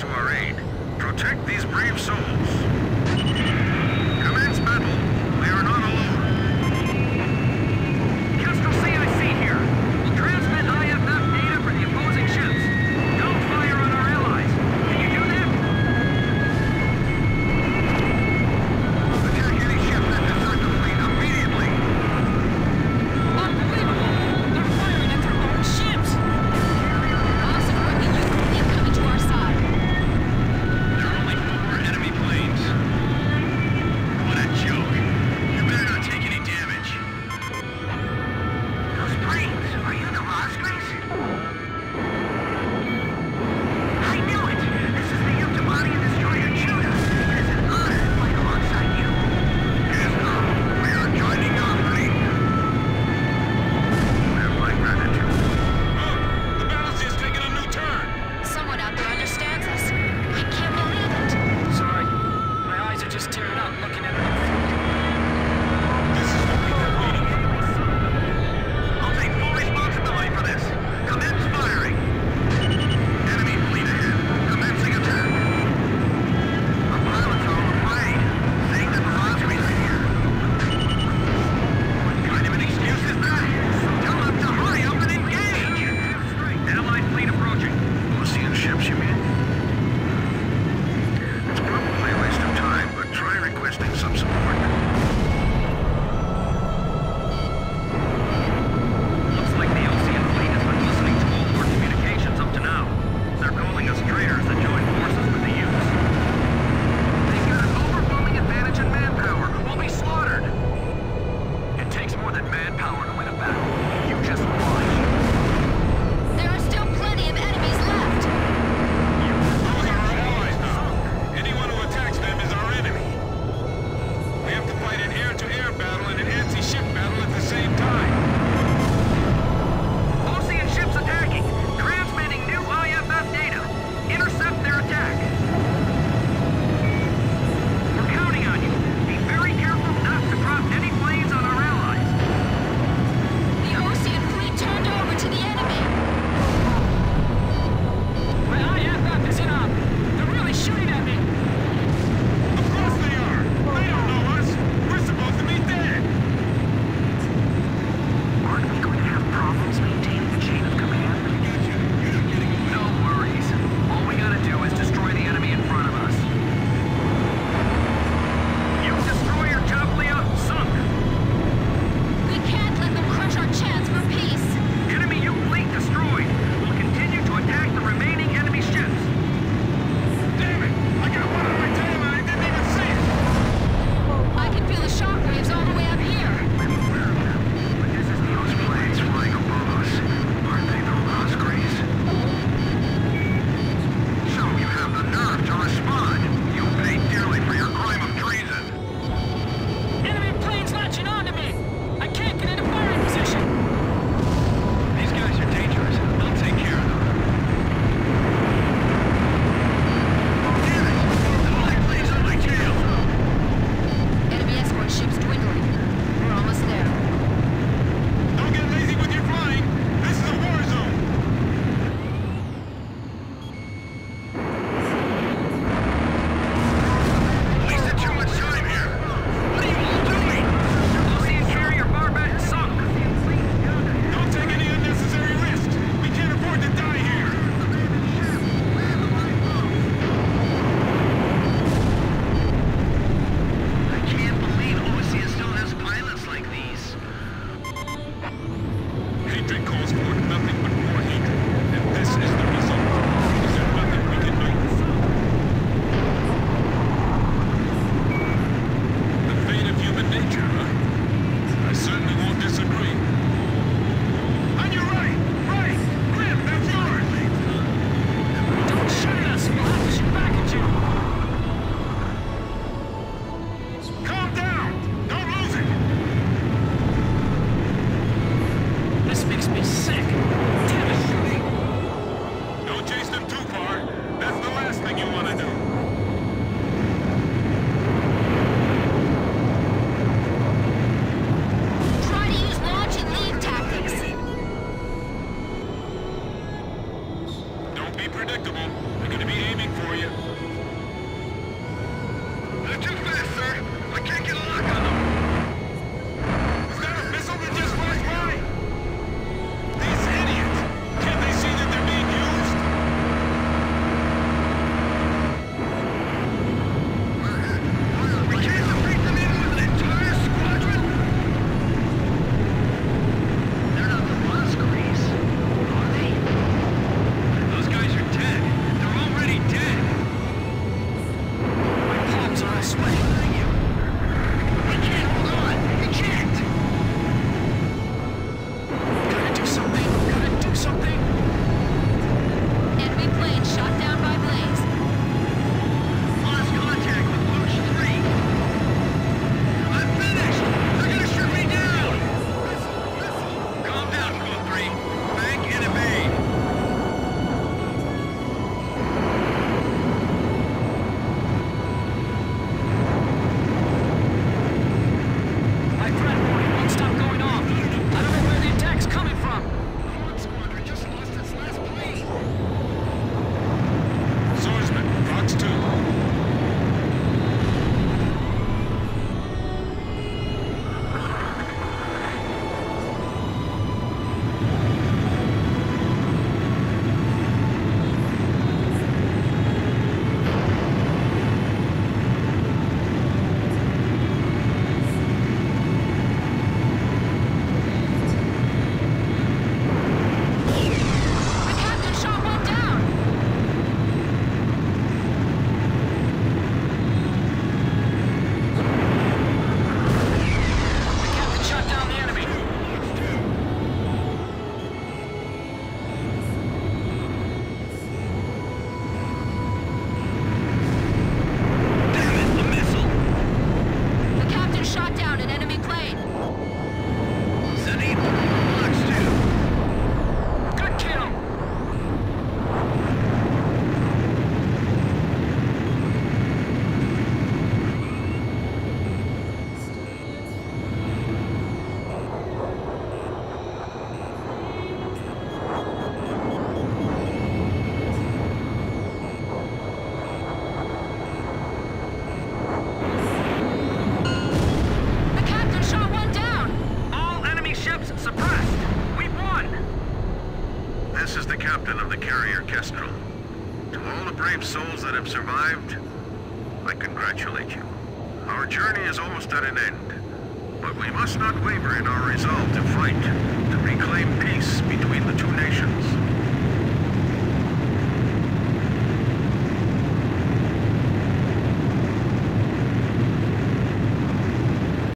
to our aid. Protect these brave souls. Commence battle. We are not alone. Kestrel CIC here. We'll transmit IFF data for the opposing ships. Don't fire on our allies. Can you do that? Attack any ship that does not complete immediately. Unbelievable! They're firing at their own ships! Awesome working, you. They're coming to our side. There are only 4 enemy planes. What a joke. You better not take any damage. Those planes, are you the Ospreys? I knew it! This is the Euctomanian destroyer Judah. It is an honor to fight alongside you. Yes, we are joining our fleet. You have my gratitude. The battle's just taking a new turn. Someone out there understands us. I can't believe it. Sorry. My eyes are just tearing up looking at it. This is what we've been waiting for. I'll take full responsibility for this. Commence firing. Enemy fleet ahead. Commencing attack. The pilots are all afraid, saying that the Ospreys are here. What kind of an excuse is that? Tell them to hurry up and engage. Allied fleet approaching. Ocean ships, you mean? It's probably a waste of time, but try requesting some support. Looks like the Ocean fleet has been listening to all of our communications up to now. They're calling us traitors that join forces with the Utes. They've got an overwhelming advantage in manpower. We'll be slaughtered. It takes more than manpower to win a battle. You just watch. There are still plenty of enemies left. Those are our allies now. Anyone who attacks them is our enemy. We have to fight an air-to-air battle and an anti-ship battle at the same time. Ocean ships attacking. Transmitting new IFF data. Intercept their attack. We're counting on you. Be very careful not to drop any planes on our allies. The Ocean fleet turned over to the enemy. My IFF is in on. They're really shooting at me. Of course they are. They don't know us. We're supposed to be dead. Aren't we going to have problems maintaining the chain of command? No worries. All we gotta do is destroy the enemy in front of us. You destroyer Joplia sunk. We can't let them crush our chance for peace. Enemy U fleet destroyed. We'll continue to attack the remaining enemy ships. Damn it! I got one on my tail and I didn't even see it. I can feel the shockwaves all the way up here. I'm aware of them, but this is those planes flying above us. Aren't they the Ospreys? So you have the nerve to respond. You pay dearly for your crime of treason. Enemy planes latching onto me. I can't get into firing position. These guys are dangerous. I'll take care of them. Damn it! The light plane's on my tail. Enemy escort ships dwindling. We're almost there. Don't get lazy with your flying. This is a war zone. Wasted too much time here. What are you all doing? Ocean carrier Barbet sunk. Don't take any unnecessary risks. We can't afford to die here. I can't believe Ocean still has pilots like these. Hatred calls for nothing but more hatred, and this is the result. Is there nothing we can do? The fate of human nature, huh? I certainly won't disagree. On your right! Right! Grim, that's yours! Don't shoot at us. We'll have to shoot back at you. Calm down! Don't lose it! This makes me sick. Damn it. Don't chase them too far. That's the last thing you want to do. Try to use launch and lead tactics. Don't be predictable. We can to be aiming for you. They're too fast, sir. I can't get a lock on them. Is that a missile that just flashed by? These idiots! Can't they see that they're being used? We can't defeat them even with an entire squadron? They're not the Roscrees, are they? Those guys are dead. They're already dead. My palms are all sweaty. We can't hold on. We can't. Gotta do something. Gotta do something. Enemy plane shot down by Blaze. Lost contact with Luch 3. I'm finished. They're gonna shoot me down. Calm down, Code 3. Bank and evade. My threat warning won't stop going off. I don't know where the attack's coming from. Horde Squadron just lost its last plane. Swordsman, Fox 2. The captain shot one down. The captain shot down the enemy. Damn it, a missile. The captain shot down an enemy plane. Zenith, Fox 2. Good kill. The captain shot one down. All enemy ships suppressed. We won. This is the captain of the carrier Kestrel. To all the brave souls that have survived, I congratulate you. Our journey is almost at an end, but we must not waver in our resolve to fight, to reclaim peace between the two nations.